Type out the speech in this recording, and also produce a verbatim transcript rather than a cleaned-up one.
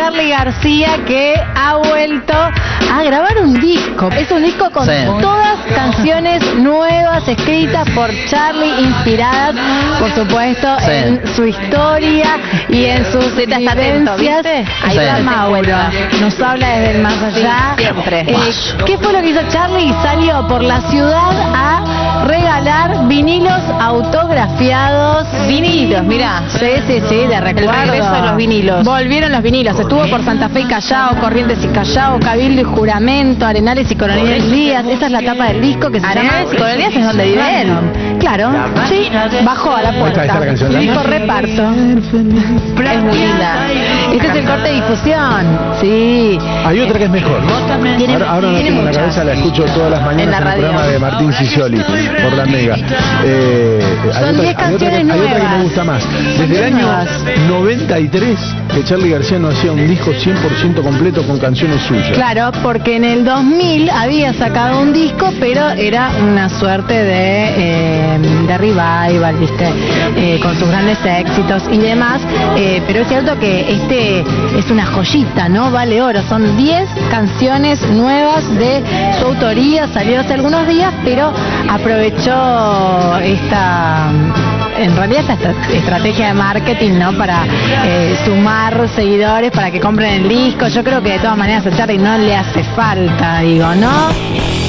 Charly García, que ha vuelto a grabar un disco. Es un disco con sí. todas canciones nuevas escritas por Charly, inspiradas, por supuesto, sí. en su historia y en sus vivencias. Ahí sí. va Mauro, nos habla desde el más allá. Sí, siempre. Eh, ¿Qué fue lo que hizo Charly? Salió por la ciudad a regalar vinilos autografiados. Vinilos, mirá. Sí, sí, sí, de recuerdo. El regreso de los vinilos. Volvieron los vinilos. Estuvo por Santa Fe y Callao, Corrientes y Callao, Cabildo y Juramento, Arenales y Coronel Díaz. Esta es la tapa del disco que se Arenales llama... y Coronel Díaz es donde vive él. Claro, sí, bajó a la puerta. Esta, esta y dijo reparto. Es muy linda. Este es el corte de difusión. Sí. Hay otra que es mejor. Tiene, ahora ahora no tengo en la cabeza, la escucho todas las mañanas en, en el programa de Martín Sicioli por la Mega. Eh, Son diez canciones nuevas. Hay otra que me gusta más. Desde el año noventa y tres que Charly García no hacía un disco cien por ciento completo con canciones suyas. Claro, porque en el dos mil había sacado un disco, pero era una suerte de, eh, de revival, ¿viste? Eh, con sus grandes éxitos y demás. Eh, pero es cierto que este es una joyita, ¿no? Vale oro. Son diez canciones nuevas de su autoría. Salió hace algunos días, pero aprovechó esta... en realidad esta estrategia de marketing, ¿no? Para eh, sumar seguidores, para que compren el disco. Yo creo que de todas maneras a Charly no le hace falta, digo, ¿no?